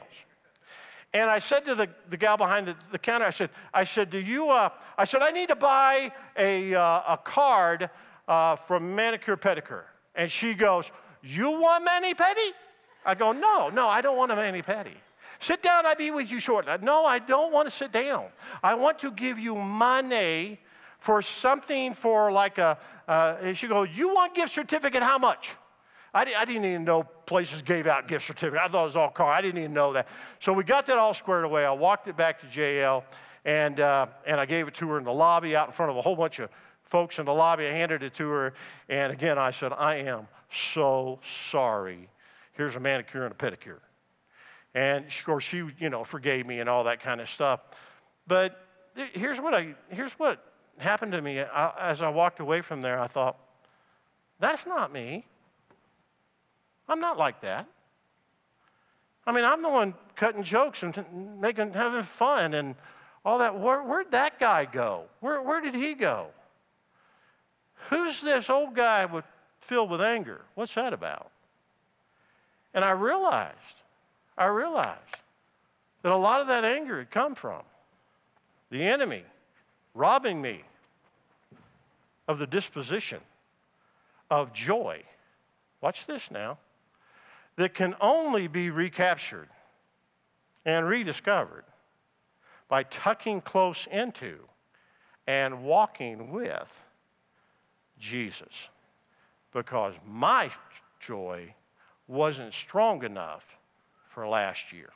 And I said to the, the gal behind the, the counter, I said, I said, do you, uh, I said, I need to buy a, uh, a card uh, from Manicure Pedicure. And she goes, you want mani-pedi? I go, no, no, I don't want a mani-pedi. Sit down, I'll be with you shortly. No, I don't want to sit down. I want to give you money for something for like a, uh, and she goes, you want gift certificate, how much? I, I didn't even know places gave out gift certificates. I thought it was all car. I didn't even know that. So we got that all squared away. I walked it back to J L, and, uh, and I gave it to her in the lobby out in front of a whole bunch of folks in the lobby. I handed it to her, and again, I said, I am so sorry. Here's a manicure and a pedicure. And of course, she, you know, forgave me and all that kind of stuff. But here's what I, here's what happened to me. I, as I walked away from there, I thought, that's not me. I'm not like that. I mean, I'm the one cutting jokes and making, having fun and all that. Where, where'd that guy go? Where, where did he go? Who's this old guy with, filled with anger? What's that about? And I realized, I realized that a lot of that anger had come from the enemy robbing me of the disposition of joy. Watch this now. That can only be recaptured and rediscovered by tucking close into and walking with Jesus. Because my joy wasn't strong enough for last year.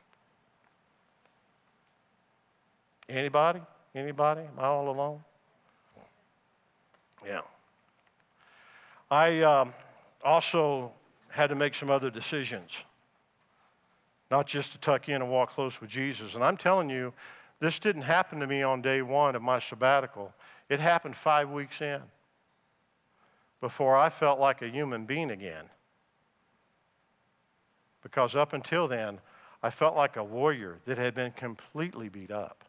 Anybody? Anybody? Am I all alone? Yeah. I um, also had to make some other decisions, not just to tuck in and walk close with Jesus. And I'm telling you, this didn't happen to me on day one of my sabbatical. It happened five weeks in before I felt like a human being again. Because up until then, I felt like a warrior that had been completely beat up.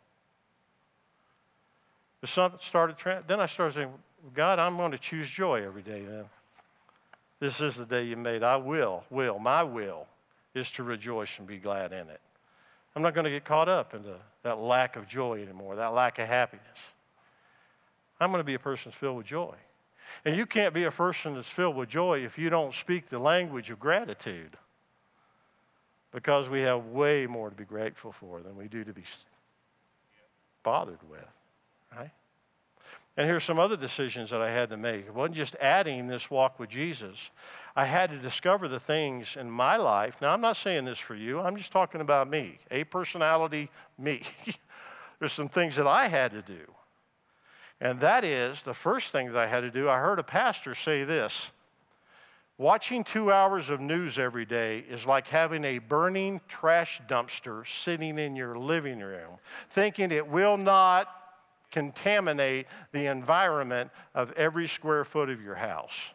The sun started, then I started saying, God, I'm going to choose joy every day then. This is the day you made. I will, will, my will is to rejoice and be glad in it. I'm not going to get caught up into that lack of joy anymore, that lack of happiness. I'm going to be a person that's filled with joy. And you can't be a person that's filled with joy if you don't speak the language of gratitude. Because we have way more to be grateful for than we do to be bothered with, right? And here's some other decisions that I had to make. It wasn't just adding this walk with Jesus. I had to discover the things in my life. Now, I'm not saying this for you. I'm just talking about me, a personality, me. There's some things that I had to do. And that is, the first thing that I had to do, I heard a pastor say this: watching two hours of news every day is like having a burning trash dumpster sitting in your living room, thinking it will not contaminate the environment of every square foot of your house.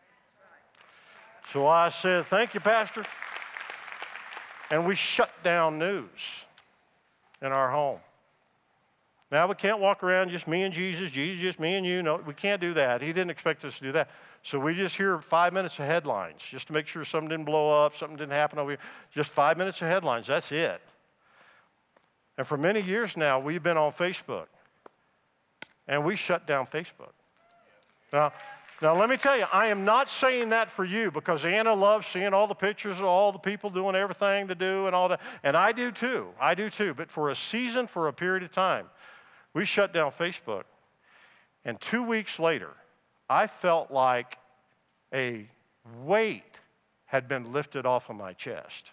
So I said, thank you, Pastor. And we shut down news in our home. Now, we can't walk around just me and Jesus, Jesus just me and you. No, we can't do that. He didn't expect us to do that. So we just hear five minutes of headlines just to make sure something didn't blow up, something didn't happen over here. Just five minutes of headlines, that's it. And for many years now, we've been on Facebook. And we shut down Facebook. Now, now, let me tell you, I am not saying that for you, because Anna loves seeing all the pictures of all the people doing everything they do and all that. And I do too. I do too. But for a season, for a period of time, we shut down Facebook. And two weeks later, I felt like a weight had been lifted off of my chest.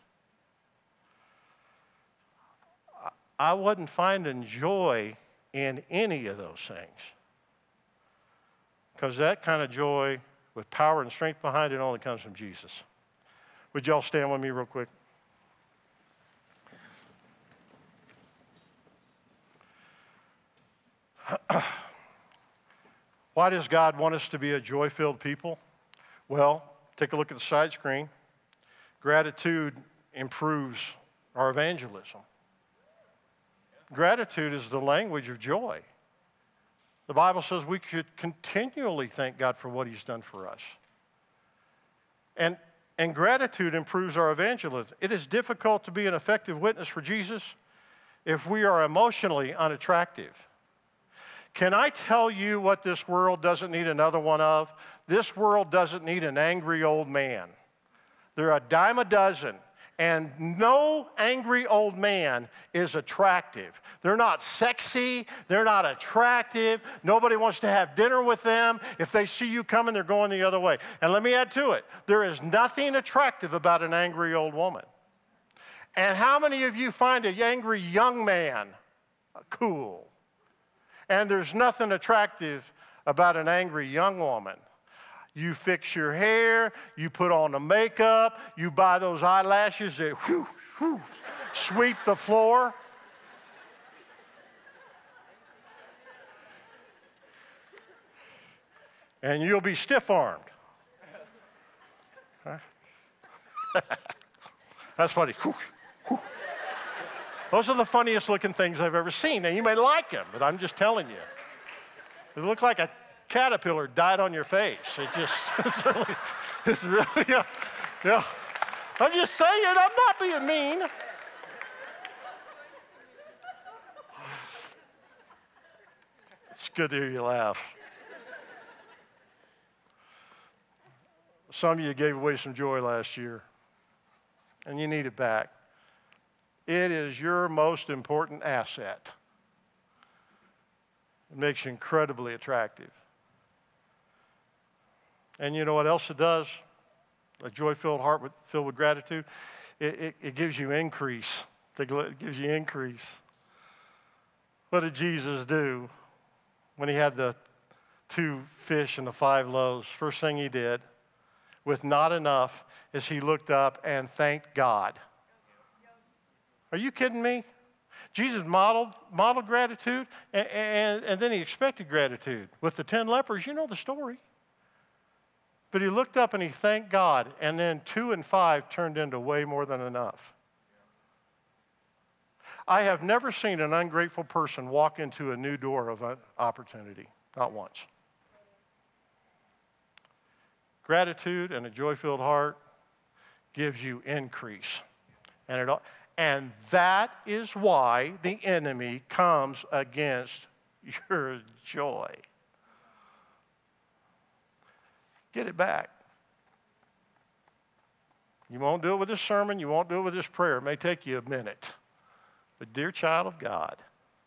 I wasn't finding joy in any of those things. Because that kind of joy with power and strength behind it only comes from Jesus. Would y'all stand with me real quick? Why does God want us to be a joy-filled people? Well, take a look at the side screen. Gratitude improves our evangelism. Gratitude is the language of joy. The Bible says we should continually thank God for what He's done for us. And, and gratitude improves our evangelism. It is difficult to be an effective witness for Jesus if we are emotionally unattractive. Can I tell you what this world doesn't need another one of? This world doesn't need an angry old man. They're a dime a dozen. And no angry old man is attractive. They're not sexy. They're not attractive. Nobody wants to have dinner with them. If they see you coming, they're going the other way. And let me add to it. There is nothing attractive about an angry old woman. And how many of you find an angry young man cool? And there's nothing attractive about an angry young woman. You fix your hair, you put on the makeup, you buy those eyelashes that whew, whew, sweep the floor. And you'll be stiff-armed. Huh? That's funny. Whew, whew. Those are the funniest looking things I've ever seen. Now, you may like them, but I'm just telling you. They look like a caterpillar died on your face. It just, it's really, it's really, yeah, yeah. I'm just saying, I'm not being mean. It's good to hear you laugh. Some of you gave away some joy last year, and you need it back. It is your most important asset. It makes you incredibly attractive. And you know what else it does? A joy-filled heart with, filled with gratitude. It, it, it gives you increase. It gives you increase. What did Jesus do when he had the two fish and the five loaves? First thing he did, with not enough, is he looked up and thanked God. Are you kidding me? Jesus modeled, modeled gratitude, and, and, and then he expected gratitude. With the ten lepers, you know the story. But he looked up and he thanked God, and then two and five turned into way more than enough. I have never seen an ungrateful person walk into a new door of an opportunity, not once. Gratitude and a joy-filled heart gives you increase. And, it, and that is why the enemy comes against your joy. Get it back. You won't do it with this sermon. You won't do it with this prayer. It may take you a minute. But dear child of God,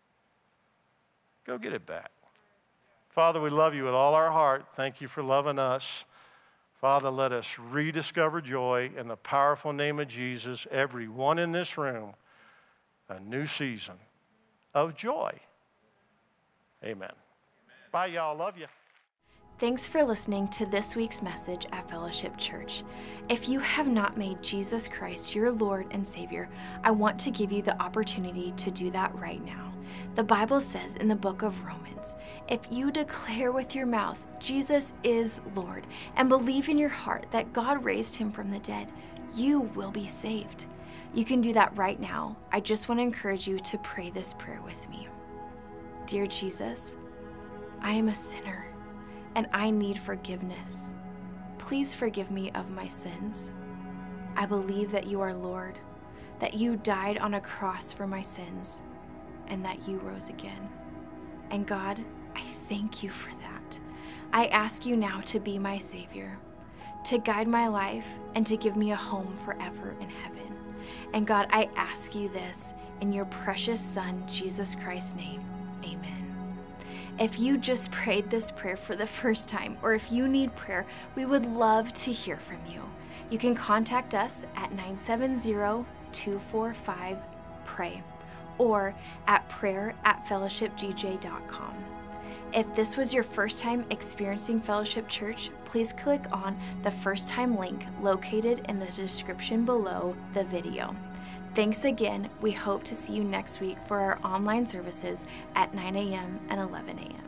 go get it back. Father, we love you with all our heart. Thank you for loving us. Father, let us rediscover joy in the powerful name of Jesus. Everyone in this room, a new season of joy. Amen. Amen. Bye, y'all. Love you.
Thanks for listening to this week's message at Fellowship Church. If you have not made Jesus Christ your Lord and Savior, I want to give you the opportunity to do that right now. The Bible says in the book of Romans, if you declare with your mouth Jesus is Lord and believe in your heart that God raised him from the dead, you will be saved. You can do that right now. I just want to encourage you to pray this prayer with me. Dear Jesus, I am a sinner, and I need forgiveness. Please forgive me of my sins. I believe that you are Lord, that you died on a cross for my sins, and that you rose again. And God, I thank you for that. I ask you now to be my Savior, to guide my life, and to give me a home forever in heaven. And God, I ask you this in your precious Son, Jesus Christ's name. Amen. If you just prayed this prayer for the first time, or if you need prayer, we would love to hear from you. You can contact us at nine seven zero, two four five, pray or at prayer at fellowship g j dot com. If this was your first time experiencing Fellowship Church, please click on the first time link located in the description below the video. Thanks again. We hope to see you next week for our online services at nine a m and eleven a m